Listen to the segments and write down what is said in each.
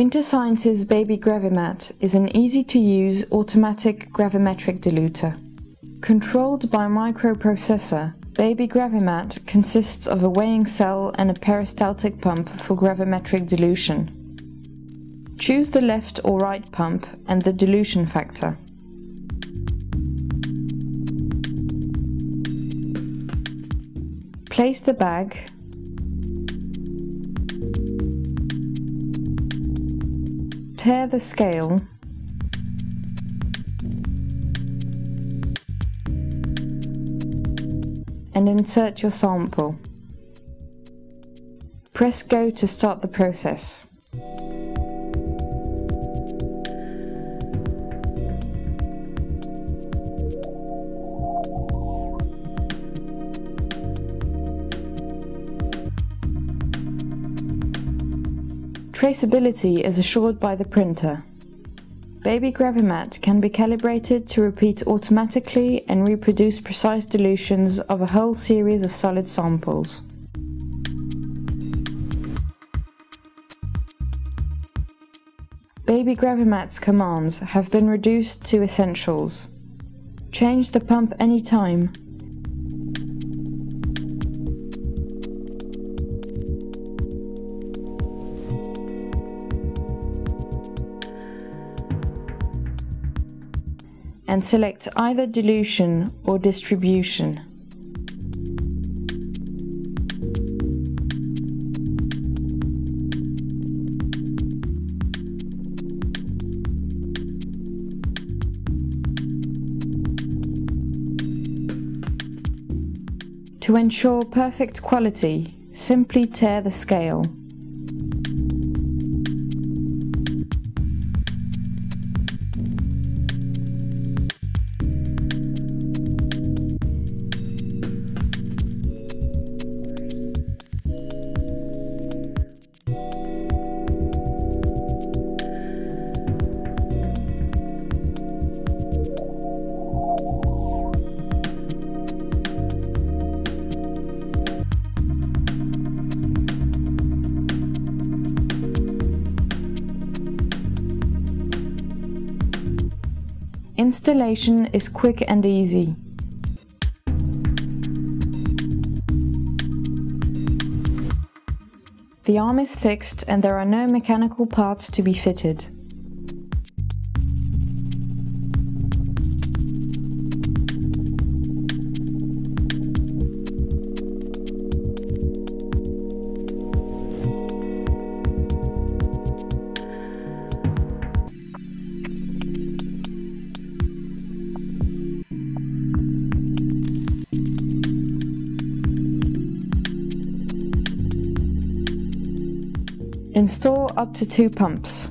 InterScience's BabyGravimat is an easy-to-use automatic gravimetric dilutor. Controlled by a microprocessor, BabyGravimat consists of a weighing cell and a peristaltic pump for gravimetric dilution. Choose the left or right pump and the dilution factor. Place the bag, tear the scale, and insert your sample. Press Go to start the process. Traceability is assured by the printer. BabyGravimat can be calibrated to repeat automatically and reproduce precise dilutions of a whole series of solid samples. BabyGravimat's commands have been reduced to essentials. Change the pump anytime. And select either dilution or distribution. To ensure perfect quality, simply tear the scale. Installation is quick and easy. The arm is fixed and there are no mechanical parts to be fitted. Install up to 2 pumps.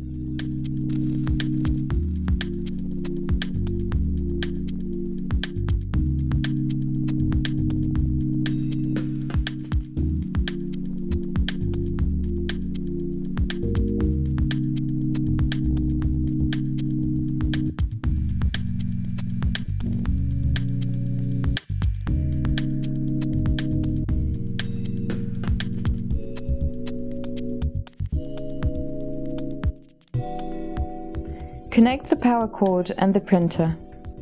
Connect the power cord and the printer.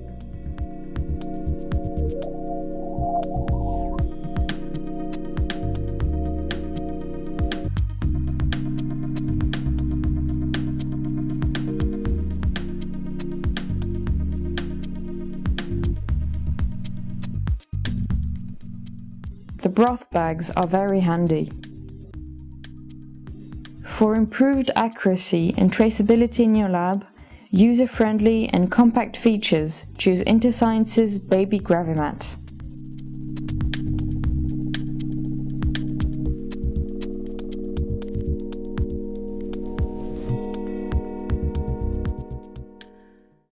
The broth bags are very handy. For improved accuracy and traceability in your lab, user-friendly and compact features, choose InterScience's BabyGravimat.